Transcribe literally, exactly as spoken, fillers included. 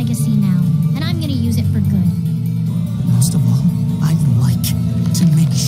legacy now, and I'm gonna use it for good. Most of all, I'd like to make